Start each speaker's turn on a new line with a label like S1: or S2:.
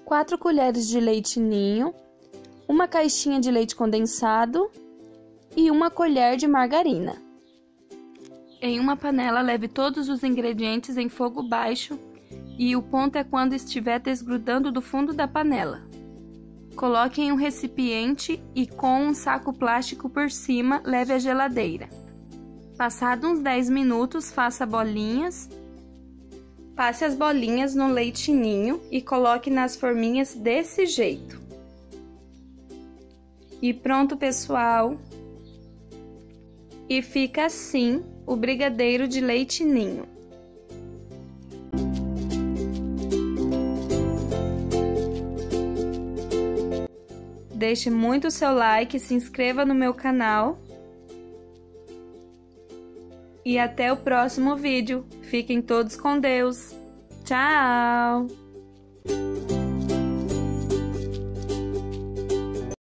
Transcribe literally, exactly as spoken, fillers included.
S1: quatro colheres de leite ninho, uma caixinha de leite condensado e uma colher de margarina. Em uma panela, leve todos os ingredientes em fogo baixo e o ponto é quando estiver desgrudando do fundo da panela. Coloque em um recipiente e com um saco plástico por cima, leve à geladeira. Passados uns dez minutos, faça bolinhas. Passe as bolinhas no leite ninho e coloque nas forminhas desse jeito. E pronto, pessoal! E fica assim o brigadeiro de leite ninho. Deixe muito o seu like, se inscreva no meu canal. E até o próximo vídeo. Fiquem todos com Deus. Tchau!